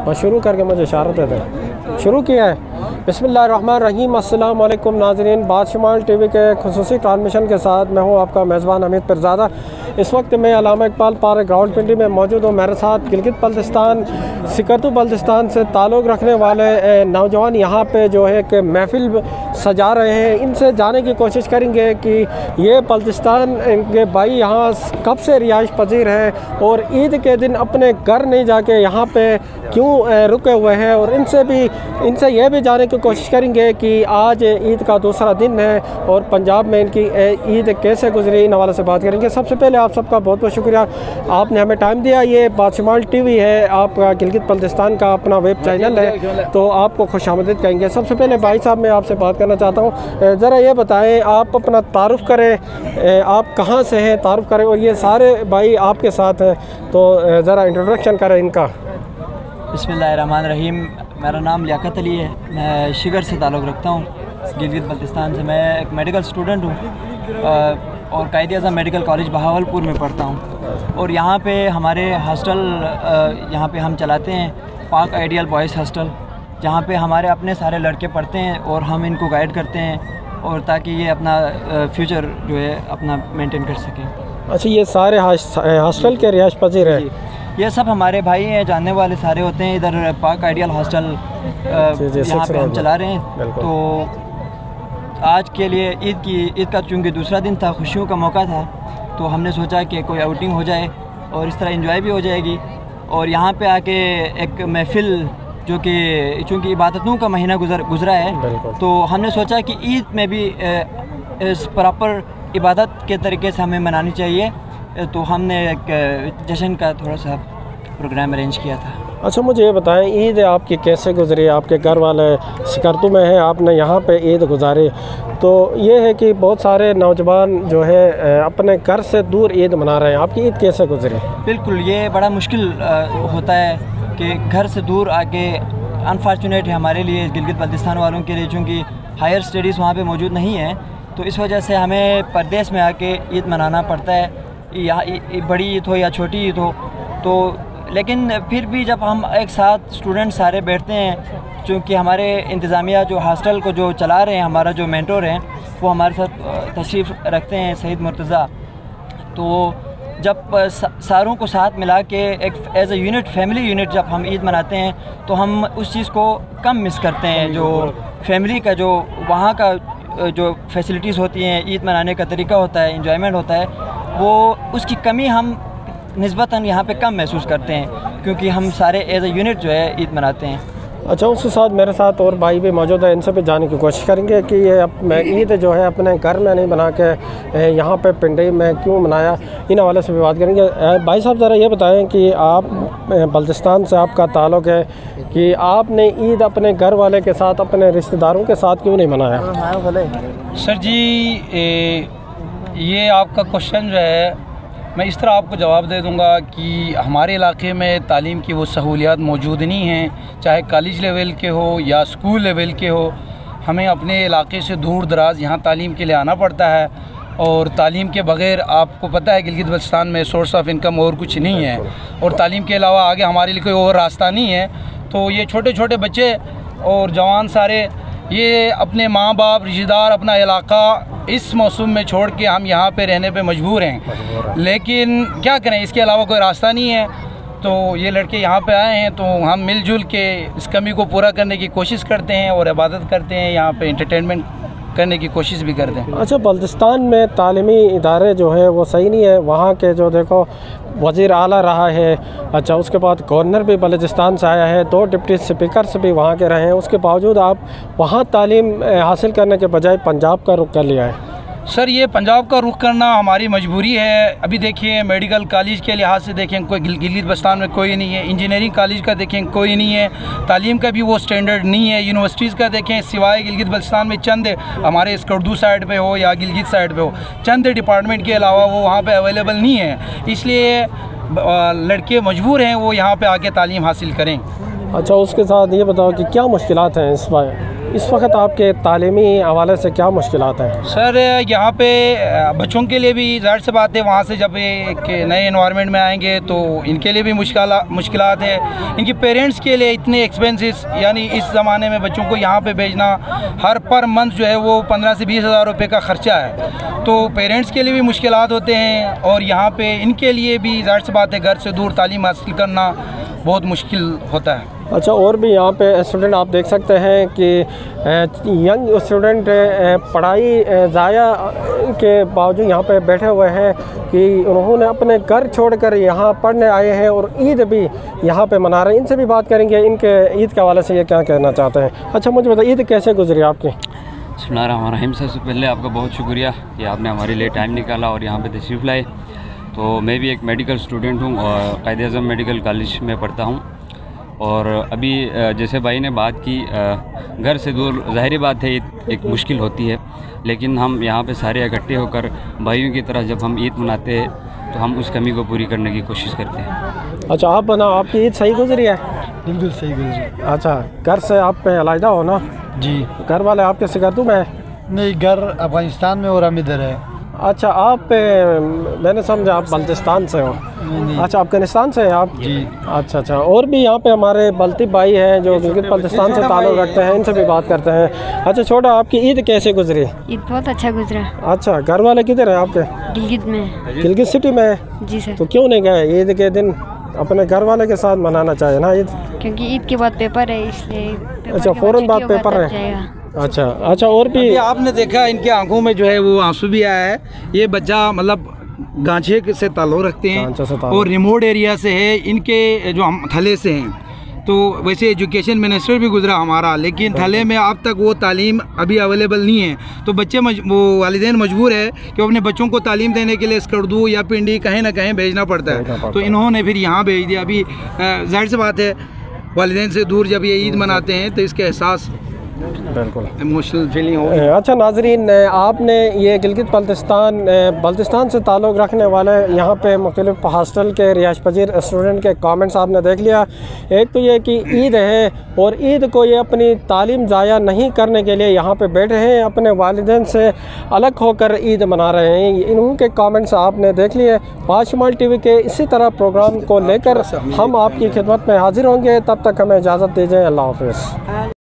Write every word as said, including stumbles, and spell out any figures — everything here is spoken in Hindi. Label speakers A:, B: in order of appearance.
A: बस शुरू करके मुझे इशारत दे दें। शुरू किया है। बिस्मिल्लाहिर्रहमानिर्रहीम। अस्सलाम वालेकुम नाज़रीन, बादशमाल टीवी के खुसूसी ट्रांसमिशन के साथ मैं हूँ आपका मेज़बान हमीद पिरज़ादा। इस वक्त मैं अलामा इकबाल पार्क ग्राउंड पिंडी में मौजूद हूँ। मेरे साथ गिलगित बल्तिस्तान सिकरतू बल्तिस्तान से ताल्लुक़ रखने वाले नौजवान यहाँ पे जो है कि महफिल सजा रहे हैं। इनसे जानने की कोशिश करेंगे कि ये बल्तिस्तान के भाई यहाँ कब से रिहाइश पजीर है और ईद के दिन अपने घर नहीं जाके यहाँ पे क्यों रुके हुए हैं, और इनसे भी इनसे यह भी जानने की कोशिश करेंगे कि आज ईद का दूसरा दिन है और पंजाब में इनकी ईद कैसे गुजरी, इन हवाले से बात करेंगे। सबसे पहले आप सबका बहुत बहुत शुक्रिया, आपने हमें टाइम दिया। ये बादशमाल टीवी है, आपका गिलगित बल्तिस्तान का अपना वेब चैनल है, तो आपको खुशामदीद कहेंगे। सबसे पहले भाई साहब मैं आपसे बात करना चाहता हूँ, ज़रा ये बताएँ, आप अपना तारुफ़ करें, आप कहाँ से हैं, तारुफ़ करें, और ये सारे भाई आपके साथ हैं, तो ज़रा इंट्रोडक्शन करें इनका।
B: बिस्मिल्लाहिर्रहमानिर्रहीम। मेरा नाम लियाकत अली है, मैं शिगर से ताल्लुक़ रखता हूँ, गिलगित बल्तिस्तान से। मैं एक मेडिकल स्टूडेंट हूँ और कायद अज़म मेडिकल कॉलेज बहावलपुर में पढ़ता हूँ। और यहाँ पे हमारे हॉस्टल यहाँ पे हम चलाते हैं, पाक आइडियल बॉयज़ हॉस्टल, जहाँ पे हमारे अपने सारे लड़के पढ़ते हैं और हम इनको गाइड करते हैं, और ताकि ये अपना फ्यूचर जो है अपना मेंटेन कर सकें।
A: अच्छा, ये सारे हॉस्टल के रिहाइश पजीर हैं?
B: ये सब हमारे भाई हैं, जानने वाले सारे होते हैं। इधर पाक आइडियल हॉस्टल यहाँ पे हम चला रहे हैं। तो आज के लिए ईद की ईद का चूँकि दूसरा दिन था, खुशियों का मौका था, तो हमने सोचा कि कोई आउटिंग हो जाए और इस तरह एंजॉय भी हो जाएगी। और यहाँ पे आके एक महफिल, जो कि चूँकि इबादतों का महीना गुजर गुजरा है, तो हमने सोचा कि ईद में भी इस प्रॉपर इबादत के तरीके से हमें मनानी चाहिए, तो हमने एक जश्न का थोड़ा सा प्रोग्राम अरेंज किया था।
A: अच्छा, मुझे ये बताएं, ईद आपकी कैसे गुजरी? आपके घर वाले सिकरतू में हैं, आपने यहाँ पे ईद गुजारी, तो ये है कि बहुत सारे नौजवान जो है अपने घर से दूर ईद मना रहे हैं, आपकी ईद कैसे गुजरी?
B: बिल्कुल, ये बड़ा मुश्किल होता है कि घर से दूर आके, अनफॉर्चुनेट है हमारे लिए, गिलगित बल्तिस्तान वालों के लिए, चूँकि हायर स्टडीज़ वहाँ पर मौजूद नहीं है, तो इस वजह से हमें परदेश में आके ईद मनाना पड़ता है, या बड़ी ईद हो या छोटी ईद हो। तो लेकिन फिर भी जब हम एक साथ स्टूडेंट सारे बैठते हैं, चूँकि हमारे इंतज़ामिया जो हॉस्टल को जो चला रहे हैं, हमारा जो मेंटोर हैं, वो हमारे साथ तशरीफ़ रखते हैं, सईद मुर्तज़ा, तो जब सारों को साथ मिला के एक as a unit, family unit जब हम ईद मनाते हैं, तो हम उस चीज़ को कम मिस करते हैं। जो फैमिली का जो वहाँ का जो फैसिलिटीज़ होती हैं, ईद मनाने का तरीका होता है, इंजॉयमेंट होता है, वो उसकी कमी हम निस्बतन यहाँ पे कम महसूस करते हैं, क्योंकि हम सारे एज ए यूनिट जो है ईद मनाते हैं।
A: अच्छा, उसके साथ मेरे साथ और भाई भी मौजूद है, इनसे भी जानने की कोशिश करेंगे कि ये मैं ईद जो है अपने घर में नहीं बना के यहाँ पे पिंडी में क्यों मनाया, इन हवाले से भी बात करेंगे। भाई साहब, ज़रा ये बताएं कि आप बल्तिस्तान से आपका ताल्लुक़ है, कि आपने ईद अपने घर वाले के साथ, अपने रिश्तेदारों के साथ क्यों नहीं मनाया?
C: सर जी, ए, ये आपका क्वेश्चन जो है, मैं इस तरह आपको जवाब दे दूंगा कि हमारे इलाके में तालीम की वो सहूलियात मौजूद नहीं हैं, चाहे कॉलेज लेवल के हो या स्कूल लेवल के हो। हमें अपने इलाके से दूर दराज यहाँ तालीम के लिए आना पड़ता है, और तालीम के बग़ैर आपको पता है गिलगित बल्तिस्तान में सोर्स ऑफ इनकम और कुछ नहीं है, और तालीम के अलावा आगे हमारे लिए कोई और रास्ता नहीं है। तो ये छोटे छोटे बच्चे और जवान सारे, ये अपने माँ बाप, रिश्तेदार, अपना इलाका इस मौसम में छोड़ के हम यहाँ पे रहने पे मजबूर हैं, लेकिन क्या करें, इसके अलावा कोई रास्ता नहीं है। तो ये लड़के यहाँ पे आए हैं, तो हम मिलजुल के इस कमी को पूरा करने की कोशिश करते हैं और इबादत करते हैं, यहाँ पे इंटरटेनमेंट करने की कोशिश भी करते हैं।
A: अच्छा, बल्तिस्तान में तालीमी इदारे जो है वो सही नहीं है, वहाँ के जो देखो वज़ीर आला रहा है, अच्छा उसके बाद गवर्नर भी बलूचिस्तान से आया है, दो डिप्टी स्पीकर्स भी वहाँ के रहे हैं, उसके बावजूद आप वहाँ तालीम हासिल करने के बजाय पंजाब का रुख कर लिया है।
C: सर, ये पंजाब का रुख करना हमारी मजबूरी है। अभी देखिए, मेडिकल कॉलेज के लिहाज से देखें, कोई गिलगित बल्तिस्तान में कोई नहीं है, इंजीनियरिंग कॉलेज का देखें कोई नहीं है, तालीम का भी वो स्टैंडर्ड नहीं है, यूनिवर्सिटीज़ का देखें, सिवाय गिलगित बल्तिस्तान में चंद हमारे स्कर्दू साइड पे हो या गिलगित साइड पे हो, चंद डिपार्टमेंट के अलावा वो वहाँ पे अवेलेबल नहीं है, इसलिए लड़के मजबूर हैं वो यहाँ पे आके तालीम हासिल करें।
A: अच्छा, उसके साथ ये बताओ कि क्या मुश्किलात हैं इस बार इस वक्त आपके तालीमी हवाले से क्या मुश्किलात हैं?
C: सर यहाँ पे बच्चों के लिए भी ज़ाहिर सी बात है, वहाँ से जब एक नए इन्वायरमेंट में आएंगे तो इनके लिए भी मुश्किल मुश्किलात है। इनकी पेरेंट्स के लिए इतने एक्सपेंसेस, यानी इस ज़माने में बच्चों को यहाँ पे भेजना हर पर मंथ जो है वो पंद्रह से बीस हज़ार रुपये का ख़र्चा है, तो पेरेंट्स के लिए भी मुश्किलात होते हैं और यहाँ पे इनके लिए भी ज़ाहिर सी बात है घर से दूर तालीम हासिल करना बहुत मुश्किल होता है।
A: अच्छा, और भी यहाँ पे स्टूडेंट आप देख सकते हैं कि यंग स्टूडेंट पढ़ाई ज़ाया के बावजूद यहाँ पे बैठे हुए हैं कि उन्होंने अपने घर छोड़कर यहाँ पढ़ने आए हैं और ईद भी यहाँ पे मना रहे हैं। इनसे भी बात करेंगे, इनके ईद के हवाले से ये क्या कहना चाहते हैं। अच्छा, मुझे बताइए ईद कैसे गुजरी आपकी?
D: बिस्मिल्लाहिर्रहमानिर्रहीम। सबसे पहले आपका बहुत शुक्रिया कि आपने हमारे लिए टाइम निकाला और यहाँ पे तशरीफ़ लाए। तो मैं भी एक मेडिकल स्टूडेंट हूँ और क़ायद-ए-आज़म मेडिकल कॉलेज में पढ़ता हूँ और अभी जैसे भाई ने बात की, घर से दूर ज़ाहिर बात है एक मुश्किल होती है, लेकिन हम यहाँ पे सारे इकट्ठे होकर भाइयों की तरह जब हम ईद मनाते हैं तो हम उस कमी को पूरी करने की कोशिश करते हैं।
A: अच्छा, आप बना आपकी ईद सही गुजरी है?
E: बिल्कुल सही गुजरी।
A: अच्छा, घर से आप पे अलहदा हो ना?
E: जी।
A: घर वाले आपके सिकारतू में है?
E: नहीं, घर अफगानिस्तान में और हम इधर है।
A: अच्छा, आप मैंने समझा आप बल्तिस्तान से हो।
E: नहीं।
A: अच्छा, अफगानिस्तान से हैं आप?
E: जी।
A: अच्छा अच्छा, और भी यहाँ पे हमारे बल्ती भाई हैं जो गिलगित बल्तिस्तान से ताल्लुक़ रखते हैं, इनसे भी बात करते हैं। अच्छा छोटा, आपकी ईद कैसे गुजरी?
F: ईद बहुत अच्छा गुजरा।
A: अच्छा, घर वाले किधर हैं आपके?
F: गिलगित में।
A: गिलगित सिटी में?
F: जी सर।
A: तो क्यों नहीं गए ईद के दिन? अपने घर वाले के साथ मनाना चाहिए ना ईद।
F: क्योंकि ईद के बाद पेपर है, इसलिए पेपर
A: अच्छा,
F: के
A: फ़ौरन बाद
F: छुट्टी
A: पेपर
F: होगा,
A: है?
F: तब जाएगा।
A: अच्छा अच्छा, और भी
C: अभी आपने देखा इनके आंखों में जो है वो आंसू भी आया है। ये बच्चा मतलब गांचे से ताल्लुक़ रखते
A: गांचे से
C: हैं
A: ताल्लुक़।
C: और रिमोट एरिया से है, इनके जो हम थले से हैं। तो वैसे एजुकेशन मिनिस्टर भी गुजरा हमारा, लेकिन थले में अब तक वो तालीम अभी अवेलेबल नहीं है, तो बच्चे मज, वो वालिदैन मजबूर है कि अपने बच्चों को तालीम देने के लिए स्कर्दू या पिंडी कहीं ना कहीं भेजना पड़ता है। तो इन्होंने फिर यहाँ भेज दिया। अभी जाहिर सी बात है वालिदैन से दूर जब ये ईद मनाते हैं तो इसके एहसास
A: बिल्कुल
C: इमोशनल फीलिंग हो।
A: अच्छा नाजरीन, आपने ये गिलगित बल्तिस्तान बल्तिस्तान से ताल्लुक़ रखने वाले यहाँ पे मुख्तलिफ हॉस्टल के रिहाइश पजीर स्टूडेंट के कमेंट्स आपने देख लिया। एक तो ये कि ईद है और ईद को ये अपनी तालीम ज़ाया नहीं करने के लिए यहाँ पे बैठे हैं, अपने वालिदैन से अलग होकर ईद मना रहे हैं। इनके कमेंट्स आपने देख लिए। बादशमाल टीवी के इसी तरह प्रोग्राम को लेकर हम आपकी खिदमत में हाजिर होंगे। तब तक हमें इजाज़त दीजिए। अल्लाह हाफ़िज़।